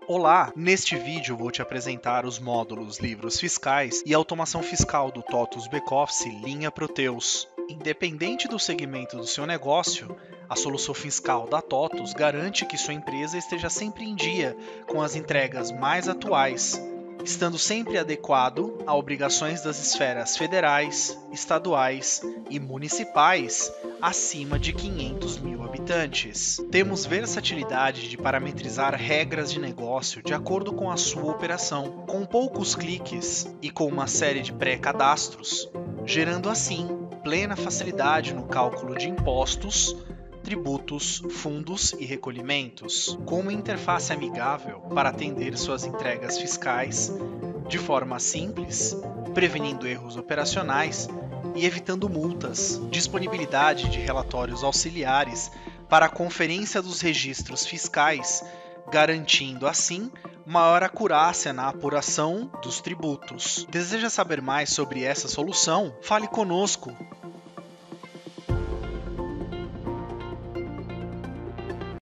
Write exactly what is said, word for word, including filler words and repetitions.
Olá! Neste vídeo vou te apresentar os módulos Livros Fiscais e Automação Fiscal do TOTUS Backoffice Linha Proteus. Independente do segmento do seu negócio, a solução fiscal da TOTUS garante que sua empresa esteja sempre em dia com as entregas mais atuais, estando sempre adequado a obrigações das esferas federais, estaduais e municipais acima de quinhentos mil habitantes. Temos versatilidade de parametrizar regras de negócio de acordo com a sua operação, com poucos cliques e com uma série de pré-cadastros, gerando assim plena facilidade no cálculo de impostos, tributos, fundos e recolhimentos, com uma interface amigável para atender suas entregas fiscais de forma simples, prevenindo erros operacionais e evitando multas, disponibilidade de relatórios auxiliares para a conferência dos registros fiscais, garantindo assim maior acurácia na apuração dos tributos. Deseja saber mais sobre essa solução? Fale conosco!